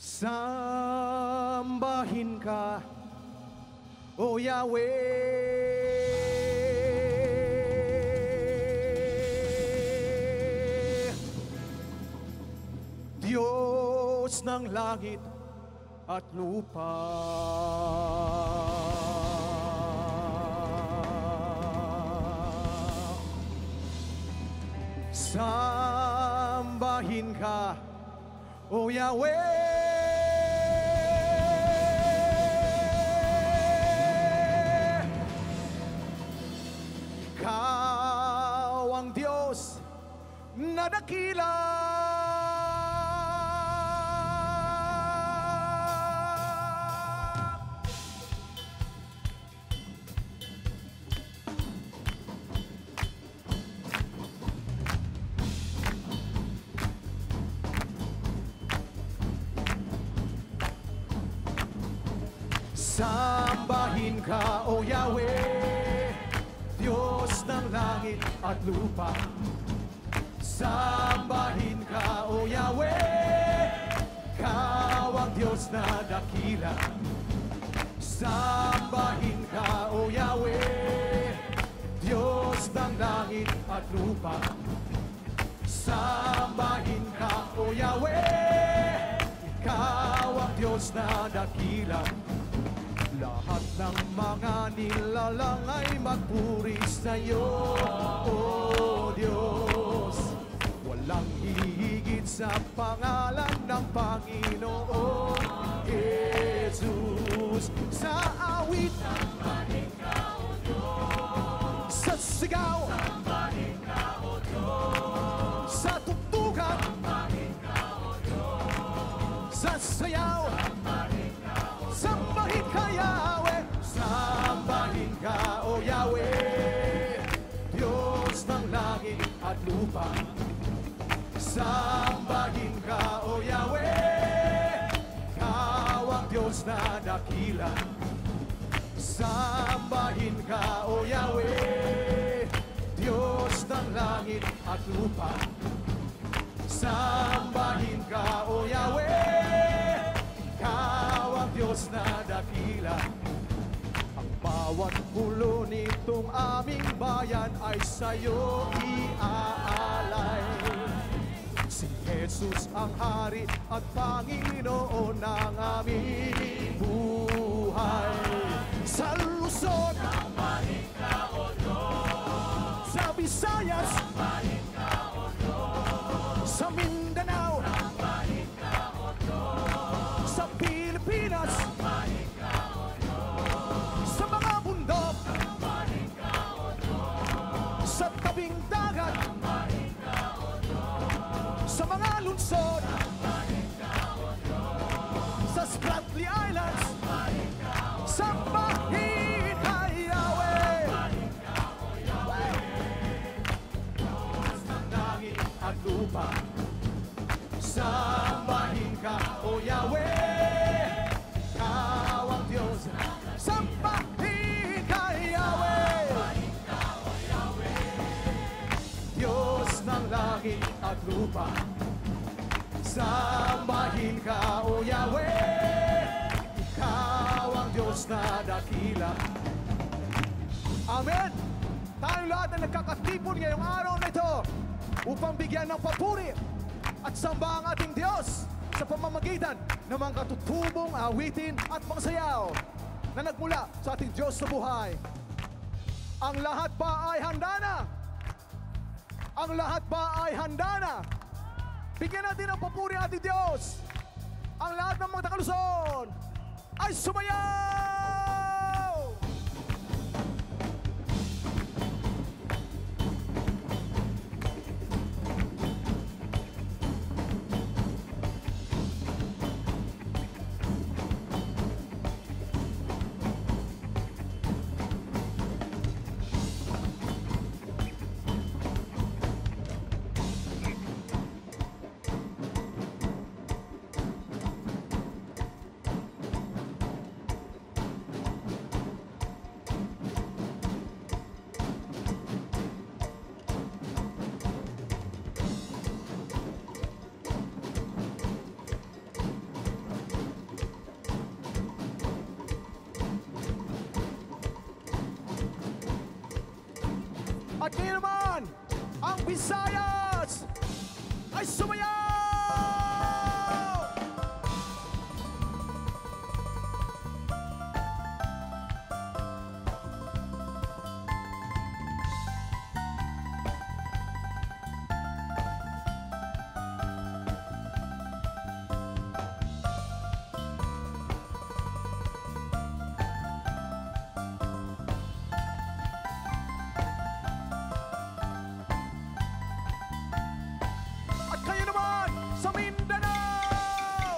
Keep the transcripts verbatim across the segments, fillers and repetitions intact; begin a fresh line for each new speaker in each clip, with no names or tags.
Sambahin ka, O Yahweh, Diyos ng langit at lupa. Sambahin ka, O Yahweh, Ikaw ang Diyos na dakila. Sambahin ka, O Yahweh, Diyos ng langit at lupa. Sambahin ka, O Yahweh, Ikaw ang Diyos na dakila. Sambahin ka, O Yahweh, Diyos ng langit at lupa. Sambahin ka, O Yahweh, Ikaw ang Diyos na dakila. Lahat ng mga nilalang ay magpuri sa'yo, O Diyos. Walang hihigit sa pangalan ng Panginoong Jesus. Sa awit, sambahin ka, O Diyos. Sa sigaw, sambahin ka, O Diyos. Sa tugtugan, sambahin ka, O Diyos. Sa sayaw, sambahin ka, O Diyos. Sambahin ka, Yahweh. Sambahin ka, O Yahweh, Diyos ng langit at lupa. Sambahin ka, O Yahweh, Ikaw ang Diyos na dakila. Sambahin ka, O Yahweh, Diyos ng langit at lupa. Sambahin ka, O Yahweh, Ikaw ang Diyos na dakila. Ang bawat pulo nitong aming bayan ay sa'yo iaalay. Si Jesus ang Hari at Panginoon ng aming buhay. Sa Luzon, sambahin ka, O Diyos. Sa Visayas, sambahin ka, O Diyos. Sa Mindanao, sambahin ka, O Diyos. Sa Pilipinas, sambahin ka, O Diyos. Sa mga bundok, sambahin ka, O Diyos. Sa tabing dagat, sambahin ka, O Diyos. Sa mga lungsod, sambahin ka, O Diyos. Sa Spratly Islands, sambahin ka, O Diyos. Sambahin ka, Yahweh. Sambahin ka, O Yahweh, Diyos ng langit at lupa. Sambahin ka, O Yahweh, Ikaw ang Diyos. Sambahin ka, Yahweh. Sambahin ka, O Yahweh, Diyos ng langit at lupa. Sambahin ka, O Yahweh, Ikaw ang Diyos na dakila. Amen! Tayong lahat na nagkakatipon ngayong araw na ito upang bigyan ng papuri at samba ang ating Diyos sa pamamagitan ng mga katutubong awitin at mga sayaw na nagmula sa ating Diyos sa buhay. Ang lahat ba ay handa na? Ang lahat ba ay handa na? Bigyan natin ng papuri ang ating Diyos. Ang lahat ng mga taga-Luzon ay sumayaw! At ngayon naman, ang Visayas ay sumayaw! At kayo naman sa Mindanao!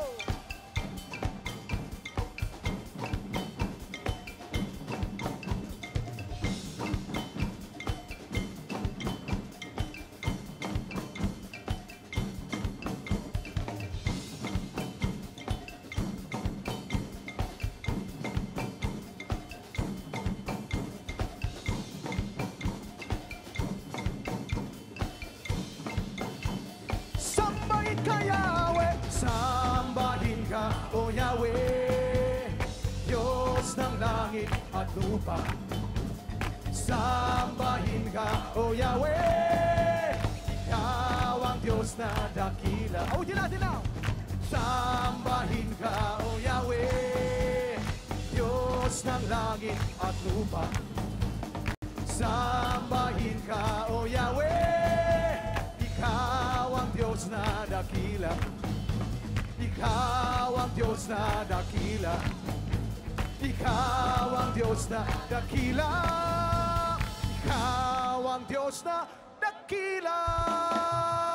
Sambahin ka, Yahweh, sambahin ka, O Yahweh, Diyos ng langit at lupa. Sambahin ka, O Yahweh, Ikaw ang Diyos na dakila. O, di natin now! Sambahin ka, O Yahweh, Diyos ng langit at lupa. Sambahin ka, O Yahweh, Ikaw ang Diyos na dakila. Ikaw ang Diyos na dakila. Ikaw ang Diyos na dakila. Ikaw ang Diyos na dakila.